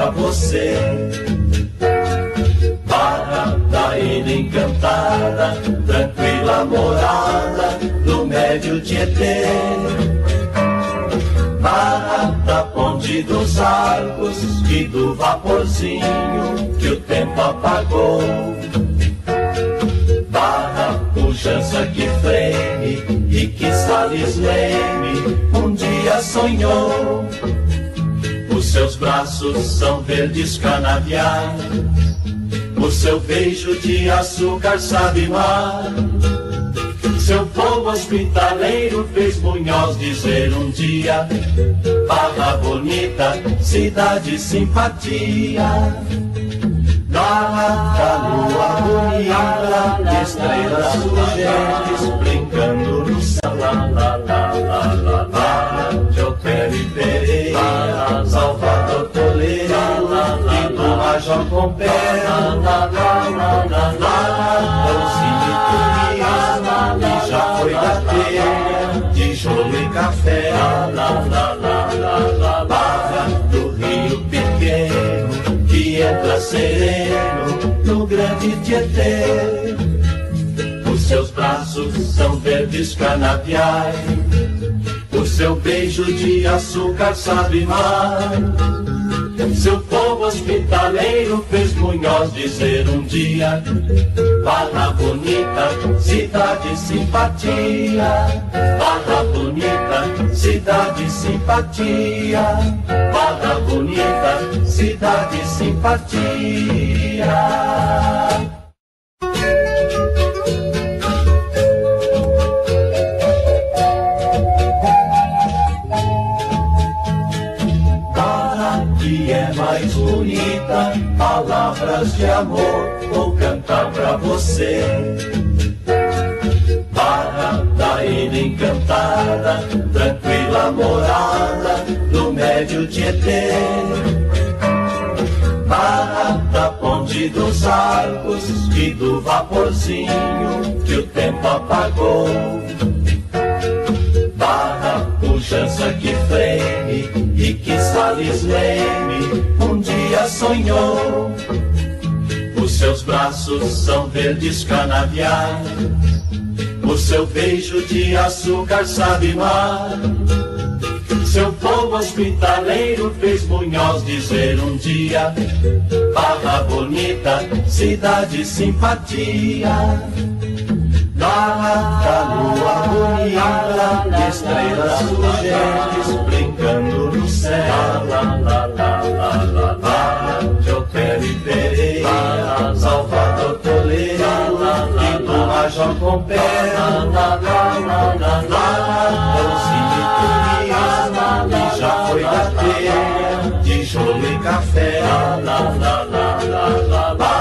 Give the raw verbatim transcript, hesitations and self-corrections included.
pra você. Barra da ilha encantada, tranquila morada do médio Tietê. Barra da ponte dos arcos e do vaporzinho que o tempo apagou. Barra, pujança que freme e que Salles Leme um dia sonhou. Os seus braços são verdes canaviais, o seu beijo de açúcar sabe mar. Seu povo hospitaleiro fez Munhoz dizer um dia: Barra Bonita, cidade simpatia. Da lua bonita, estrelas urgentes brincando no céu. Lá, lá, lá, lá, lá, lá. Joqueri Pereira, Salvador Toledo e do Major Compera. Lá, lá, lá, lá, lá. Dolcine Turias, e já foi da teia, tijolo e café. Lá, lá, lá, lá, lá, Barra do Rio Pequeno, que entra sereno no grande Tietê. Os seus braços são verdes canaviais, o seu beijo de açúcar sabe mar. Seu povo hospitaleiro fez Munhoz dizer um dia: Barra Bonita, cidade simpatia. Barra Bonita, cidade simpatia. Barra Bonita, cidade simpatia. Que é mais bonita, palavras de amor vou cantar pra você. Barra da ilha encantada, tranquila morada do médio Tietê. Barra da ponte dos arcos e do vaporzinho que o tempo apagou. Barra, pujança que freme e que Salles Leme um dia sonhou. Os seus braços são verdes canaviais, o seu beijo de açúcar sabe mar. Seu povo hospitaleiro fez Munhoz dizer um dia: Barra Bonita, cidade simpatia. Da lua bonita, estrelas urgentes brincando no céu. Lá, lá, lá, lá, lá, lá. Joqueri Pereira, Salvador Toledo e do Major Compera. Lá, lá, lá, lá, lá. Dolcine Turias, e já foi da teia, tijolo e café. Lá, lá, lá, lá, lá, lá.